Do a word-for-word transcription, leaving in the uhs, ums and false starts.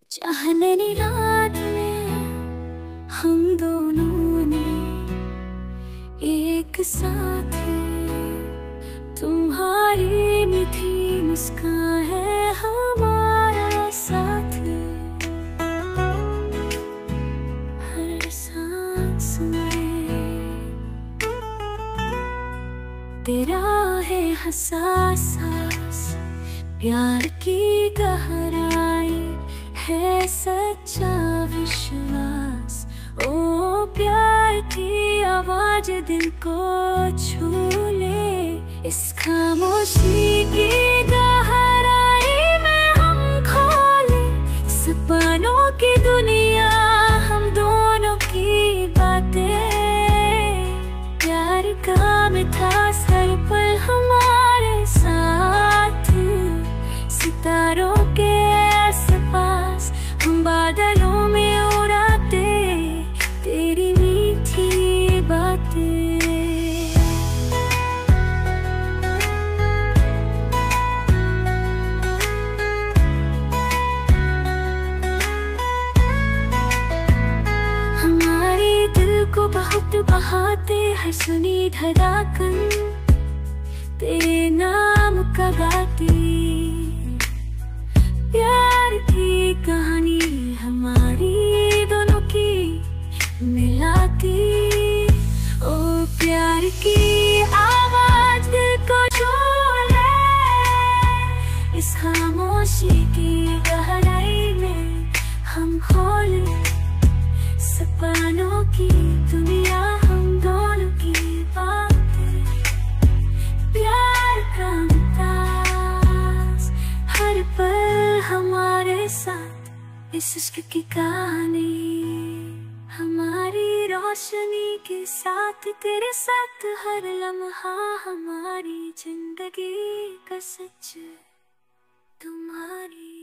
चाहने नी रात में हम दोनों ने एक साथ, तुम्हारी मीठी मुस्कान है हमारा साथ। हर सांस में तेरा है हसास प्यार की गहराई है सच्चा विश्वास। ओ प्यार की आवाज दिल को छू ले, इस खामोशी की गहराई में हम खोले सपनों की दुनिया, हम दोनों की बातें। प्यार का मीठा सर पर हमारे साथ, सितारों के आसपास हम बादलों में उड़ाते तेरी मीठी बातें। हमारे दिल को बहुत बहाते हर सुनी धड़कन तेरे नाम का गाती। प्यार की कहानी हमारी दोनों की मिलाती। ओ प्यार की आवाज दिल को छू ले, इस खामोशी की गहराई में हम खोले सपनों की दुनिया, हम दोनों की बातें। प्यार का अंदाज हर पल हमारे साथ, इस इश्क की कहानी हमारी रोशनी के साथ। तेरे साथ हर लम्हा हमारी जिंदगी का सच तुम्हारी।